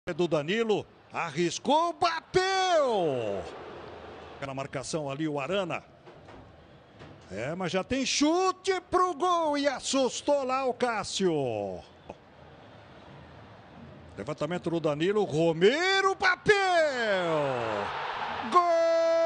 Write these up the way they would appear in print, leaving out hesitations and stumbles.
Do Danilo, arriscou, bateu! Na marcação ali o Arana. Mas já tem chute pro gol e assustou lá o Cássio. Levantamento do Danilo, Romero bateu! Gol!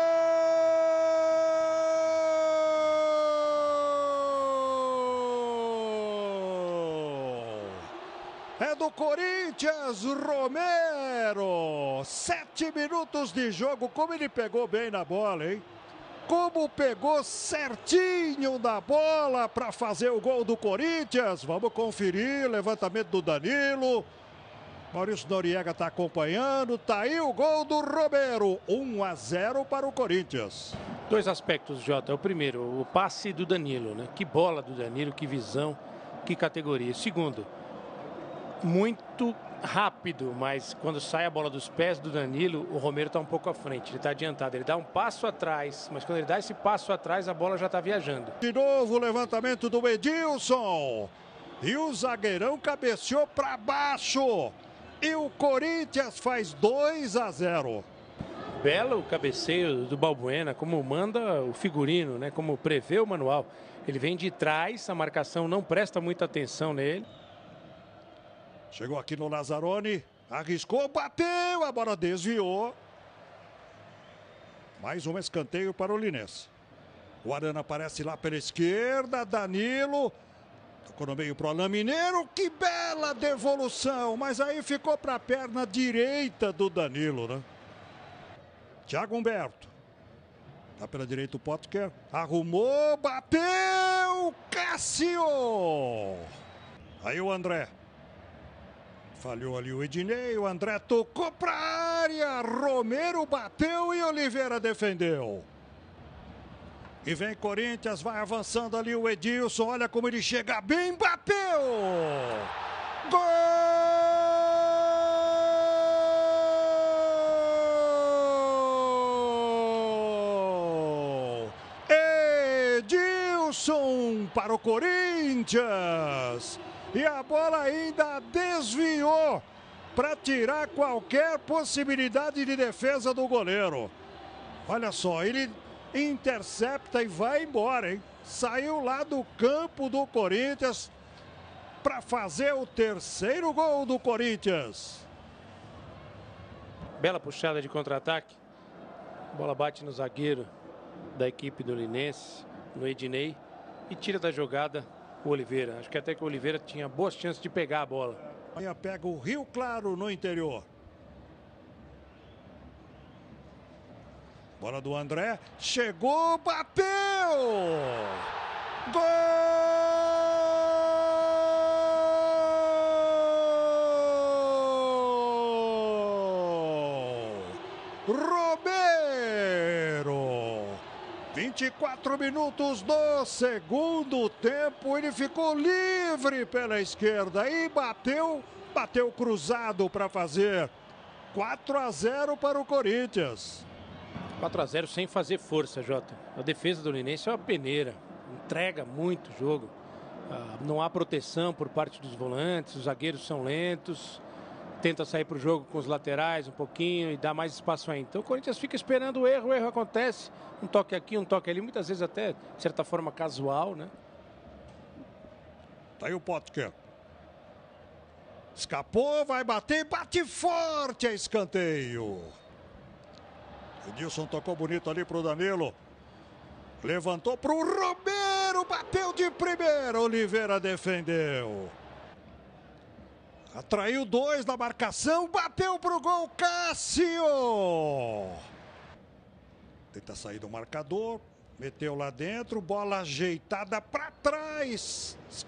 É do Corinthians, Romero. 7 minutos de jogo. Como ele pegou bem na bola, hein? Como pegou certinho na bola para fazer o gol do Corinthians. Vamos conferir. Levantamento do Danilo. Maurício Noriega está acompanhando. Tá aí o gol do Romero. 1-0 para o Corinthians. Dois aspectos, Jota. O primeiro, o passe do Danilo, né? Que bola do Danilo, que visão, que categoria. Segundo, muito rápido, mas quando sai a bola dos pés do Danilo, o Romero está um pouco à frente, ele está adiantado, ele dá um passo atrás, mas quando ele dá esse passo atrás, a bola já está viajando. De novo o levantamento do Edilson, e o zagueirão cabeceou para baixo, e o Corinthians faz 2-0. Belo cabeceio do Balbuena, como manda o figurino, né? Como prevê o manual. Ele vem de trás, a marcação não presta muita atenção nele. Chegou aqui no Lazzaroni, arriscou, bateu, a bola desviou. Mais um escanteio para o Linense. O Arana aparece lá pela esquerda, Danilo. Tocou no meio para o Alain Mineiro, que bela devolução. Mas aí ficou para a perna direita do Danilo, né? Thiago Humberto. Tá pela direita o Potker. Arrumou, bateu, Cássio. Aí o André. Falhou ali o Ednei, o André tocou para a área, Romero bateu e Oliveira defendeu. E vem Corinthians, vai avançando ali o Edilson, olha como ele chega bem, bateu! Gol! Edilson para o Corinthians! E a bola ainda desviou para tirar qualquer possibilidade de defesa do goleiro. Olha só, ele intercepta e vai embora, hein? Saiu lá do campo do Corinthians para fazer o terceiro gol do Corinthians. Bela puxada de contra-ataque. A bola bate no zagueiro da equipe do Linense, no Ednei, e tira da jogada o Oliveira. Acho que até que o Oliveira tinha boas chances de pegar a bola. Aí pega o Rio Claro no interior. Bola do André. Chegou, bateu! Gol! Romero! 24 minutos do segundo tempo, ele ficou livre pela esquerda e bateu cruzado para fazer 4-0 para o Corinthians. 4-0 sem fazer força, Jota. A defesa do Linense é uma peneira, entrega muito jogo. Não há proteção por parte dos volantes, os zagueiros são lentos. Tenta sair para o jogo com os laterais um pouquinho e dá mais espaço ainda. Então o Corinthians fica esperando o erro acontece. Um toque aqui, um toque ali, muitas vezes até, de certa forma, casual, né? Tá aí o Potker. Escapou, vai bater, bate forte, é escanteio. Edilson tocou bonito ali pro Danilo. Levantou pro Romero, bateu de primeira, Oliveira defendeu. Atraiu 2 na marcação, bateu pro gol, Cássio! Tenta sair do marcador, meteu lá dentro, bola ajeitada para trás.